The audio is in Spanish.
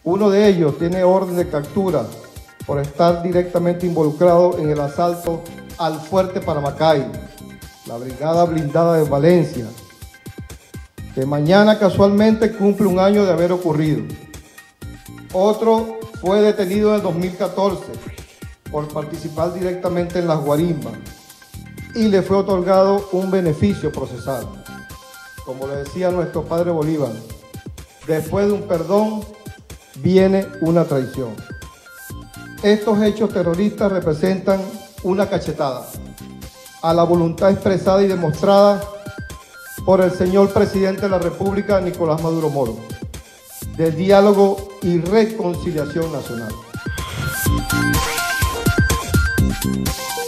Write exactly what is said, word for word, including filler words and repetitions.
Uno de ellos tiene orden de captura por estar directamente involucrado en el asalto al Fuerte Paramacay, la Brigada Blindada de Valencia, que mañana casualmente cumple un año de haber ocurrido. Otro fue detenido en el dos mil catorce por participar directamente en las guarimbas y le fue otorgado un beneficio procesal. Como le decía nuestro padre Bolívar, después de un perdón viene una traición. Estos hechos terroristas representan una cachetada a la voluntad expresada y demostrada por el señor presidente de la República, Nicolás Maduro Moro, del diálogo y reconciliación nacional.